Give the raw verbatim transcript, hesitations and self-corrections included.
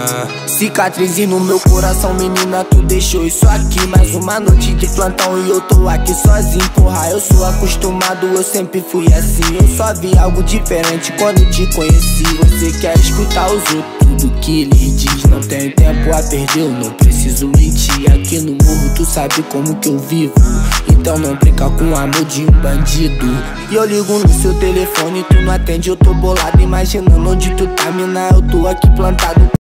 Cicatriz no meu coração, menina, tu deixou isso aqui. Mais uma noite de plantão e eu tô aqui sozinho. Porra, eu sou acostumado, eu sempre fui assim. Eu só vi algo diferente quando te conheci. Você quer escutar os outros, tudo que ele diz. Não tenho tempo a perder, eu não preciso mentir. Aqui no morro tu sabe como que eu vivo, então não brinca com o amor de um bandido. E eu ligo no seu telefone, tu não atende, eu tô bolado, imaginando onde tu tá, mina, eu tô aqui plantado.